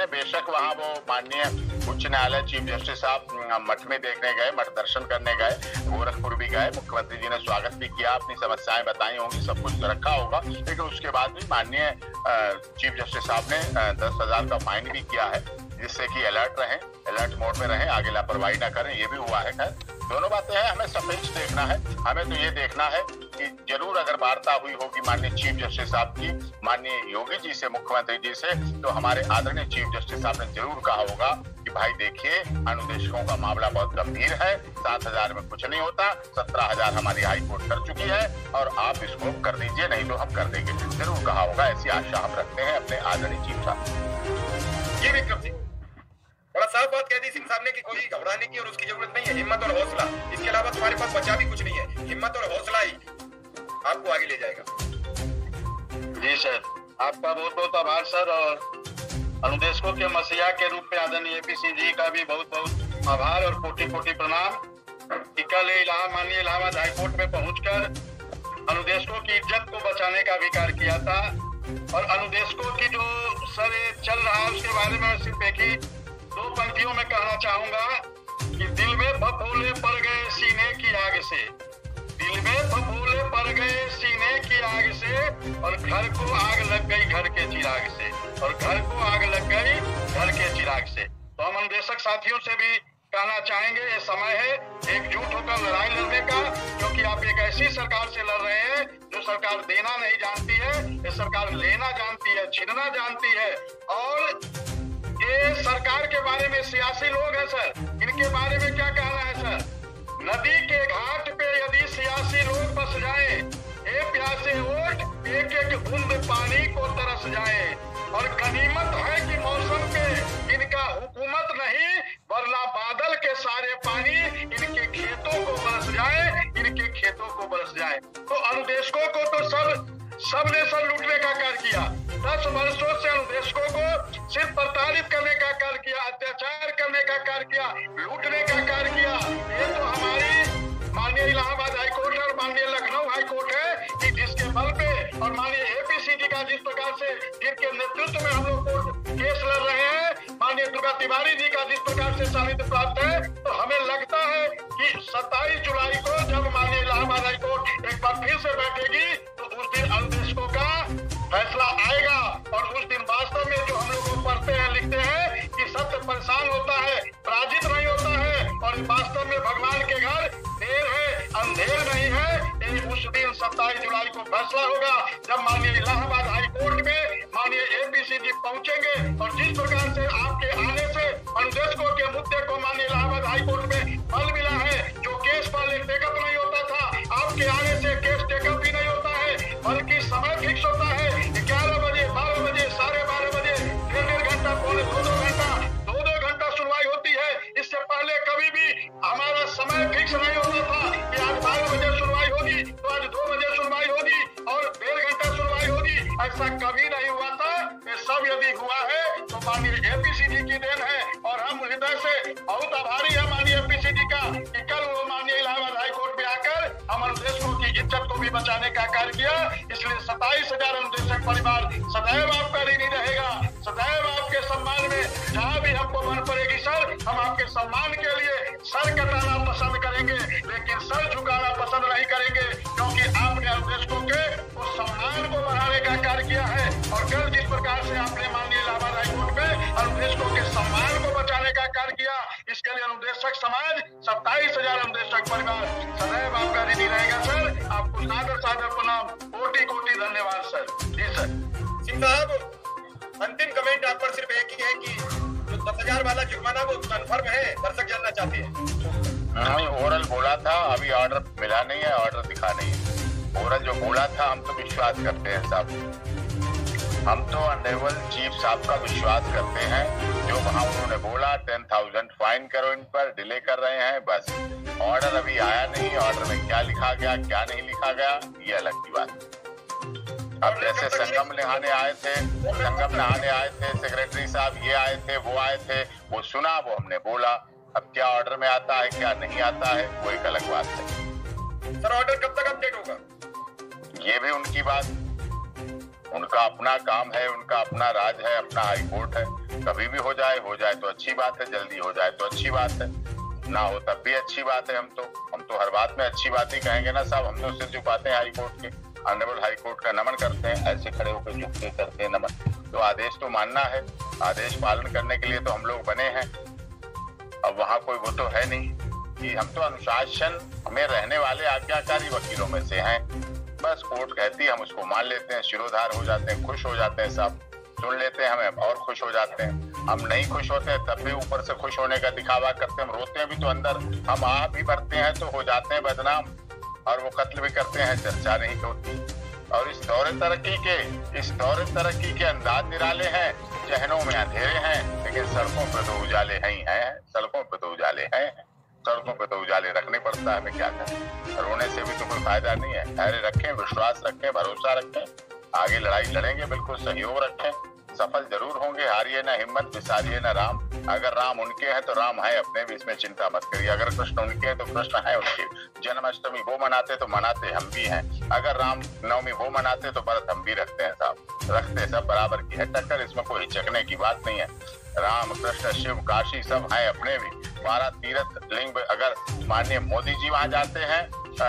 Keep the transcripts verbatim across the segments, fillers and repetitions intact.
बेशक वहाँ वो माननीय उच्च न्यायालय चीफ जस्टिस साहब मठ में देखने गए, मठ दर्शन करने गए, गोरखपुर भी गए, मुख्यमंत्री जी ने स्वागत भी किया, अपनी समस्याएं बताई होंगी, सब कुछ रखा होगा, लेकिन उसके बाद भी माननीय चीफ जस्टिस साहब ने दस हजार का फाइन भी किया है, जिससे कि अलर्ट रहें, अलर्ट मोड में रहें, आगे लापरवाही ना करें। ये भी हुआ है। खैर दोनों बातें हैं, हमें सापेक्ष देखना है। हमें तो ये देखना है कि जरूर अगर वार्ता हुई होगी माननीय चीफ जस्टिस साहब की माननीय योगी जी से, मुख्यमंत्री जी से, तो हमारे आदरणीय चीफ जस्टिस साहब ने जरूर कहा होगा कि भाई देखिए, अनुदेशकों का मामला बहुत गंभीर है, सात हजार में कुछ नहीं होता, सत्रह हजार हमारी हाई कोर्ट कर चुकी है और आप इसको कर दीजिए, नहीं तो हम कर देंगे। जरूर कहा होगा, ऐसी आशा हम रखते हैं अपने आदरणीय चीफ साहब। ये विक्रम सिंह बड़ा साफ बात कह दी सिंह साहब ने कि कोई घबराने की और उसकी जरूरत नहीं है, हिम्मत और हौसला, इसके अलावा तुम्हारे पास बचा भी कुछ नहीं है। हिम्मत और हौसला ही आपको आगे ले जाएगा। जी सर, आपका बहुत बहुत आभार सर, और अनुदेशकों के मसीहा के रूप में आदरणीय एपी सिंह जी का भी बहुत बहुत आभार और कोटि कोटि प्रणाम। कल इलाहाबाद माननीय इलाहाबाद हाईकोर्ट में पहुंचकर अनुदेशकों की इज्जत को बचाने का भी कार्य किया था, और अनुदेशकों की जो सर चल रहा है उसके बारे में सिर्फ एक ही दो पंक्तियों में कहना चाहूंगा कि दिल में भभूले पड़ गए सीने की आग से, दिल में भभूले पड़ गए सीने की आग से, और घर को आग लग गई घर के चिराग से, और घर को आग लग गई घर के चिराग से। तो हम अनुदेशक साथियों से भी कहना चाहेंगे, ये समय है एकजुट होकर लड़ाई लड़ने का, क्योंकि आप एक ऐसी सरकार से लड़ रहे हैं जो सरकार देना नहीं जानती है, ये सरकार लेना जानती है, छीनना जानती है। और ये सरकार के बारे में सियासी लोग हैं सर, इनके बारे में क्या कहना है सर? नदी के घाट पे यदि सियासी लोग बस जाए, ए प्यासे वोट एक एक बूंद पानी को तरस जाए, और गनीमत है कि मौसम पे इनका हुकूमत नहीं, वरना बादल के सारे पानी इनके खेतों को बरस जाए, इनके खेतों को बरस जाए। तो अनुदेशकों को तो सब सबने सर लूटने का कार्य किया, दस वर्षों से अनुदेशकों को सिर्फ प्रताड़ित करने का कार्य किया, अत्याचार करने का कार्य किया, लूटने का कार्य किया। ये तो हमारी माननीय इलाहाबाद हाईकोर्ट और माननीय लखनऊ हाईकोर्ट है कि जिसके बल पे, और माननीय एपी सिंह जी का जिस प्रकार से, जिनके नेतृत्व में हम लोग केस लड़ रहे हैं, माननीय दुर्गा तिवारी जी का जिस प्रकार से सानिध्य प्राप्त है, तो हमें लगता है कि सत्ताईस जुलाई को जब माननीय इलाहाबाद हाईकोर्ट एक बार फिर से बैठेगी, तो उस दिन अनुदेशकों का फैसला आएगा। और उस दिन वास्तव में जो हम लोग पढ़ते हैं, लिखते हैं कि सत्य परेशान होता है, पराजित नहीं होता है, और वास्तव में भगवान के घर देर है, अंधेर नहीं है। उस दिन सत्ताईस जुलाई को फैसला होगा, जब माननीय इलाहाबाद हाईकोर्ट में माननीय एपी सिंह जी पहुंचेंगे, और जिस प्रकार से आपके आने से अनुदेशकों के मुद्दे को माननीय इलाहाबाद हाईकोर्ट में बल मिला है, जो केस पहले टेकअप नहीं होता था, आपके आने से केस टेकअप भी नहीं होता है, बल्कि समय फिक्स होता है, ग्यारह बजे, बारह बजे, साढ़े बारह बजे, डेढ़ डेढ़ घंटा, पौने दो दो घंटा, दो दो घंटा सुनवाई होती है। इससे पहले कभी भी हमारा समय फिक्स नहीं होता था कि आज बारह बजे सुनवाई होगी, तो आज दो बजे सुनवाई होगी और डेढ़ घंटा सुनवाई होगी, ऐसा कभी नहीं हुआ था। ये सब यदि हुआ है तो माननीय एपी सिंह जी की देन है, और हम हृदय से बहुत आभारी है माननीय एपी सिंह जी का कि कल वो माननीय इलाहाबाद हाईकोर्ट में आकर हम अनुदेशकों की इज्जत को भी बचाने का कार्य किया। इसलिए सत्ताईस हजार अनुदेशक परिवार सदैव आपका ऋणी रहेगा, सदैव आपके सम्मान में जहाँ भी हमको मन पड़ेगी सर, हम आपके सम्मान के लिए सर कटाना पसंद करेंगे, लेकिन सर झुकाना पसंद नहीं करेंगे, क्योंकि आपने अनुदेशकों के उस सम्मान को बढ़ाने का कार्य किया है। और कल जिस प्रकार से आपने माननीय इलाहाबाद हाईकोर्ट में अनुदेशकों के सम्मान को बचाने का कार्य किया, इसके लिए अनुदेशक समाज, सत्ताईस हजार अनुदेशक परिवार सदैव आपका ऋणी रहेगा सर। आपको सादर सादर प्रणाम, कोटि कोटि धन्यवाद सर। जी सर। सिंह साहब, अंतिम कमेंट आप पर सिर्फ एक ही है कि जो दस हजार वाला जुर्माना वो कन्फर्म है, दर्शक जानना चाहते हैं। नहीं, ओरल बोला था, अभी ऑर्डर मिला नहीं है, ऑर्डर दिखा नहीं है। ओरल जो बोला था, हम तो विश्वास करते हैं साहब, हम तो ऑनरेबल चीफ साहब का विश्वास करते हैं। जो वहाँ उन्होंने बोला टेन थाउजेंड फाइन करो इन पर, डिले कर रहे हैं, बस। ऑर्डर अभी आया नहीं, ऑर्डर में क्या लिखा गया क्या नहीं लिखा गया ये अलग की बात। अब जैसे संगम नहाने आए थे, संगम नहाने आए थे, सेक्रेटरी साहब ये आए थे, वो आए थे, वो सुना, वो हमने बोला। अब क्या ऑर्डर में आता है क्या नहीं आता है वो एक अलग बात है। सर ऑर्डर कब तक अपडेट होगा? ये भी उनकी बात, उनका अपना काम है, उनका अपना राज है, अपना हाईकोर्ट है, कभी भी हो जाए, हो जाए तो अच्छी बात है, जल्दी हो जाए तो अच्छी बात है, ना हो तब भी अच्छी बात है। हम तो हम तो हर बात में अच्छी बात ही कहेंगे ना साहब। हम तो सिर झुकाते हैं हाई कोर्ट के, ऑनरेबल हाई कोर्ट का नमन करते हैं, ऐसे खड़े होकर झुकते करते हैं नमन। तो आदेश तो मानना है, आदेश पालन करने के लिए तो हम लोग बने हैं। अब वहाँ कोई वो तो है नहीं कि हम तो अनुशासन में रहने वाले आज्ञाकारी वकीलों में से हैं। बस कोर्ट कहती है हम उसको मान लेते हैं, शिरोधार हो जाते हैं, खुश हो जाते हैं साहब, सुन लेते हैं हमें और खुश हो जाते हैं। हम नहीं खुश होते हैं तब भी ऊपर से खुश होने का दिखावा करते हैं, हम रोते हैं भी तो अंदर हम आह भी भरते हैं तो हो जाते हैं बदनाम, और वो कत्ल भी करते हैं, चर्चा नहीं होती। और इस दौरे तरक्की के इस दौरे तरक्की के अंदाज निराले हैं, जहनों में अंधेरे हैं, लेकिन सड़कों पे तो उजाले हैं ही हैं, सड़कों पे तो उजाले हैं, सड़कों पे तो उजाले रखने पड़ता है, हमें क्या करें। रोने से भी तो कोई फायदा नहीं है। धैर्य रखें, विश्वास रखें, भरोसा रखें, आगे लड़ाई लड़ेंगे, बिल्कुल सहयोग रखें, सफल जरूर होंगे। हारिए ना हिम्मत, विसारिए ना राम। अगर राम उनके हैं तो राम है अपने भी, इसमें चिंता मत करिए। अगर कृष्ण उनके हैं तो कृष्ण है उनके। जन्माष्टमी वो मनाते तो मनाते हम भी हैं। अगर राम नवमी वो मनाते तो व्रत हम भी रखते हैं साहब, रखते सब बराबर की है टक्कर, इसमें कोई हिचकने की बात नहीं है। राम कृष्ण शिव काशी सब हैं अपने भी। बारह तीर्थ लिंग, अगर माननीय मोदी जी वहां जाते हैं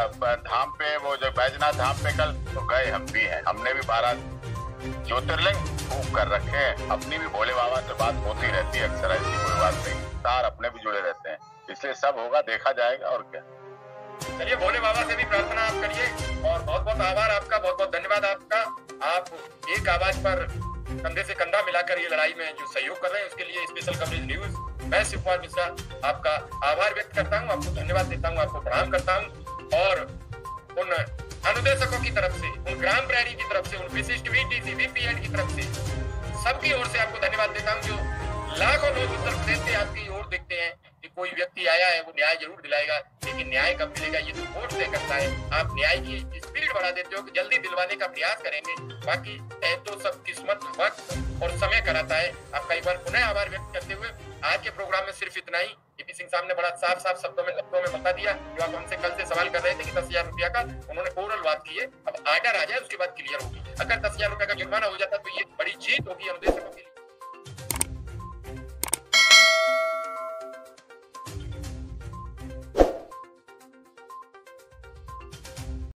धाम पे, वो जो बैजनाथ धाम पे कल, तो गए हम भी हैं। हमने भी बारह ज्योतिर्लिंग खूब कर रखे हैं। अपनी भी भोले बाबा से बात होती रहती है अक्सर, ऐसी कोई बात नहीं, तार अपने भी जुड़े रहते हैं, इसलिए सब होगा, देखा जाएगा और क्या। चलिए भोले बाबा से भी प्रार्थना आप करिए, और बहुत बहुत आभार आपका, बहुत बहुत धन्यवाद आपका। आप एक आवाज पर कंधे से कंधा मिलाकर ये लड़ाई में जो सहयोग कर रहे हैं, उसके लिए स्पेशल कवरेज न्यूज मैं शिव कुमार मिश्रा आपका आभार व्यक्त करता हूँ, आपको धन्यवाद देता हूँ, आपको प्रणाम करता हूँ। और उन अनुदेशकों की तरफ से, उन ग्राम प्रहरी की तरफ से, उन विशिष्ट वीटीसी वीपीएड की तरफ से सबकी ओर से आपको धन्यवाद देता हूँ, जो लाखों लोग उत्तर प्रदेश से आपकी ओर देखते हैं कि कोई व्यक्ति आया है वो न्याय जरूर दिलाएगा, लेकिन न्याय कब मिलेगा ये तो कोर्ट तय करता है। आप न्याय की स्पीड बढ़ा देते हो कि जल्दी दिलवाने का प्रयास करेंगे, बाकी तो सब किस्मत, वक्त और समय कराता है। आपका एक बार पुनः आभार व्यक्त करते हुए आज के प्रोग्राम में सिर्फ इतना ही। एपी सिंह साहब ने बड़ा साफ साफ शब्दों में शब्दों में बता दिया, जो आप हमसे कल से सवाल कर रहे थे कि दस हजार रुपया का उन्होंने ओरल बात की है, अब आर्डर आ जाए उसके बाद क्लियर होगी। अगर दस हजार रुपया का जुर्माना हो जाता तो ये बड़ी जीत होगी अनुदेशकों की।